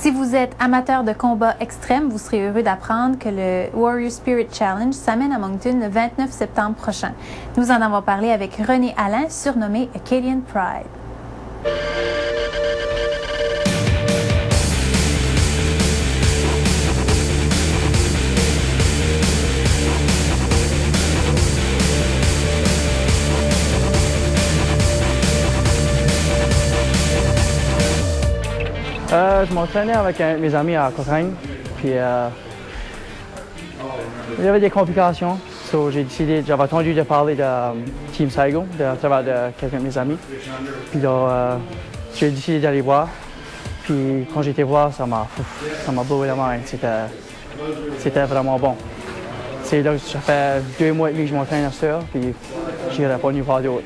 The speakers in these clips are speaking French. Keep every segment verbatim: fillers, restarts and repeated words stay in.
Si vous êtes amateur de combat extrême, vous serez heureux d'apprendre que le Warrior Spirit Challenge s'amène à Moncton le vingt-neuf septembre prochain. Nous en avons parlé avec Rene Allain, surnommé Acadian Pride. Euh, je m'entraînais avec un, mes amis à Cochrane, puis euh, il y avait des complications. So, j'ai décidé, j'avais entendu de parler de um, Team Saigo, de, à travers de quelqu'un de mes amis. Puis là, euh, j'ai décidé d'aller voir. Puis quand j'étais voir, ça m'a, ça m'a blowé la main. C'était, c'était vraiment bon. C'est là que ça fait deux mois et demi que je m'entraîne à ça, puis j'irai pas nulle part d'autre.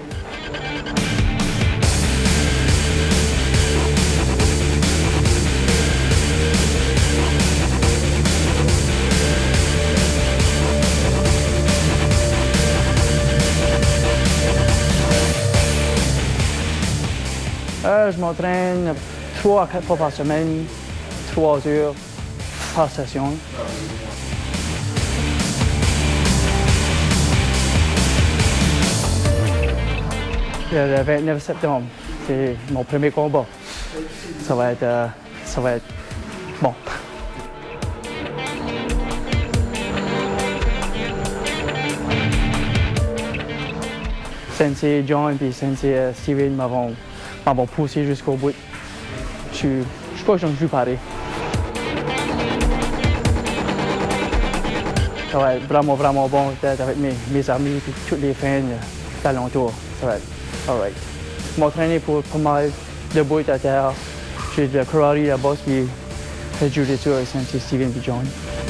Euh, je m'entraîne trois à quatre fois par semaine, trois heures par session. Le vingt-neuf septembre, c'est mon premier combat. Ça va être, euh, ça va être bon. Sensei John et Sensei Steven m'avont m'avons poussé jusqu'au bout. Je ne suis pas j'en joue pareil. Ça va être vraiment, vraiment bon d'être avec mes, mes amis et toutes les fans d'alentour. Ça va être alright. Je m'entraînais pour pas mal de bout à terre. J'ai de la karate, la boxe et le jiu-jitsu avec Sensei Steven et John.